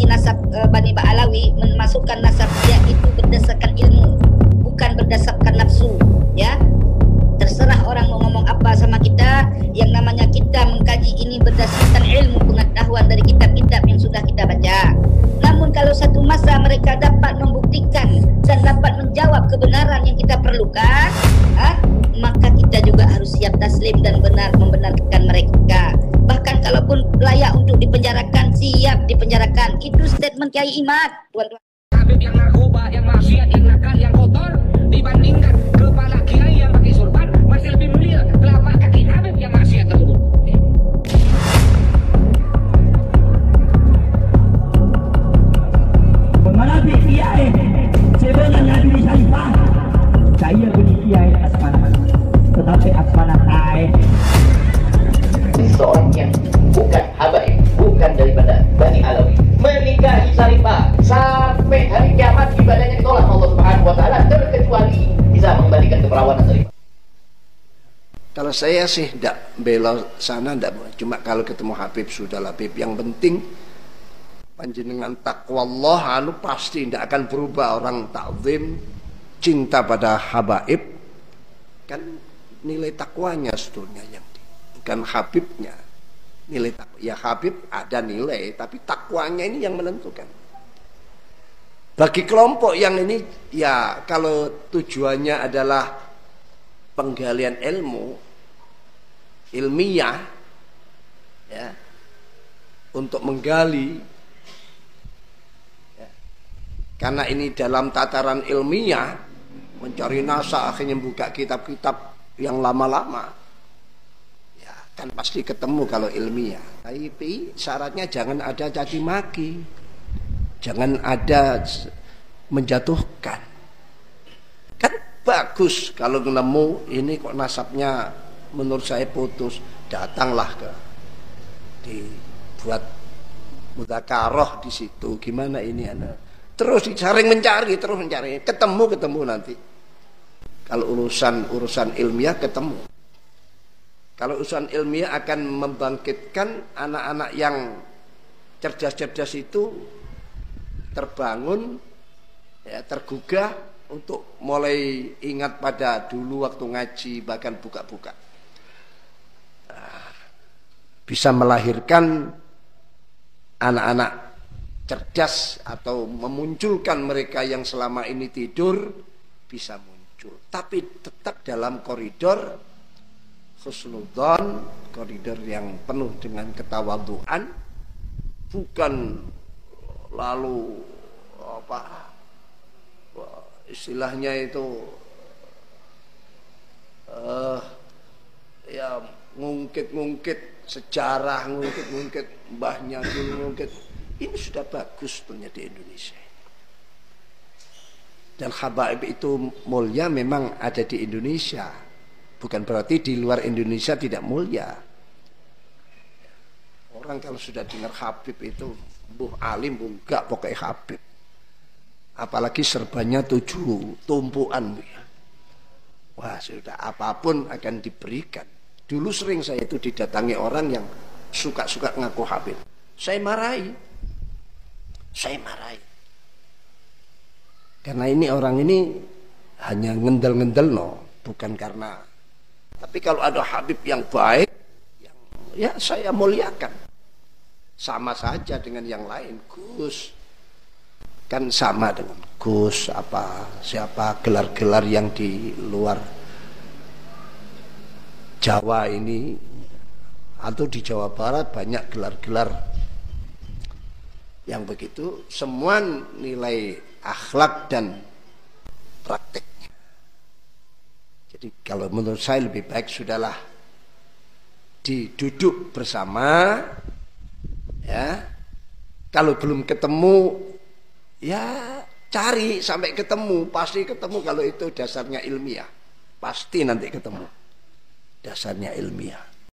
mengkaji nasab Bani Ba'alawi, memasukkan nasab dia itu berdasarkan ilmu, bukan berdasarkan nafsu. Ya, terserah orang mau ngomong apa sama kita, yang namanya kita mengkaji ini berdasarkan ilmu pengetahuan dari kitab-kitab yang sudah kita baca. Namun kalau satu masa mereka dapat membuktikan dan dapat menjawab kebenaran yang kita perlukan, maka kita juga harus siap taslim dan benar membenarkan mereka. Bahkan kalaupun layak untuk dipenjarakan, siap dipenjarakan. Itu statement Kiai Imad, tuan-tuan. Habib yang narkoba, yang maksiat, yang nakal, yang kotor, dibandingkan kepala kiai yang pakai sorban, masih lebih mulia telapak kaki Habib yang maksiat tersebut. Menghadapi kiai sebenarnya Nabi Syarifah, saya punya kiai asmana, tetapi asmana kai seorang yang bukan habaib, bukan daripada Bani Alawi, menikahi Syarifah sampai hari kiamat ibadahnya ditolak Allah Subhanahu wa taala, terkecuali bisa mengembalikan keperawanan Syarifah. Kalau saya sih tidak bela sana, tidak. Cuma kalau ketemu Habib sudah Habib. Yang penting panjenengan takwa Allah, pasti tidak akan berubah. Orang takzim, cinta pada habaib, kan nilai takwanya sebetulnya yang bukan Habibnya. Nilai takwa, ya Habib ada nilai, tapi takwanya ini yang menentukan. Bagi kelompok yang ini, ya kalau tujuannya adalah penggalian ilmu, ilmiah, ya, untuk menggali, ya, karena ini dalam tataran ilmiah, mencari nasa, akhirnya buka kitab-kitab yang lama-lama, ya kan pasti ketemu kalau ilmiah. Tapi syaratnya jangan ada caci maki, jangan ada menjatuhkan. Kan bagus kalau nemu ini kok nasabnya menurut saya putus, datanglah ke dibuat mudzakarah di situ, gimana ini anak. Terus dicari mencari, terus mencari, ketemu nanti. Kalau urusan ilmiah ketemu. Kalau urusan ilmiah akan membangkitkan anak-anak yang cerdas-cerdas itu terbangun, ya, tergugah untuk mulai ingat pada dulu waktu ngaji, bahkan buka-buka. Bisa melahirkan anak-anak cerdas atau memunculkan mereka yang selama ini tidur bisa muncul. Tapi tetap dalam koridor husnudzon, koridor yang penuh dengan ketawadhuan, bukan lalu apa istilahnya itu ya ngungkit-ngungkit sejarah, ngungkit-ngungkit mbahnya dulu, ngungkit. Ini sudah bagus sebenarnya di Indonesia. Dan habaib itu mulia memang ada di Indonesia, bukan berarti di luar Indonesia tidak mulia. Orang kalau sudah dengar Habib itu buh alim, buh enggak, pokoknya Habib. Apalagi serbannya 7 tumpuan. Wah, sudah apapun akan diberikan. Dulu sering saya itu didatangi orang yang suka-suka ngaku Habib. Saya marahi. Karena ini orang ini hanya ngendel-ngendel, bukan karena. Tapi kalau ada Habib yang baik, ya saya muliakan. Sama saja dengan yang lain. Gus kan sama dengan Gus, siapa gelar-gelar yang di luar Jawa ini atau di Jawa Barat banyak gelar-gelar yang begitu, semua nilai akhlak dan prakteknya. Jadi kalau menurut saya lebih baik sudahlah diduduk bersama, ya. Kalau belum ketemu, ya cari sampai ketemu, pasti ketemu kalau itu dasarnya ilmiah. Pasti nanti ketemu. Dasarnya ilmiah.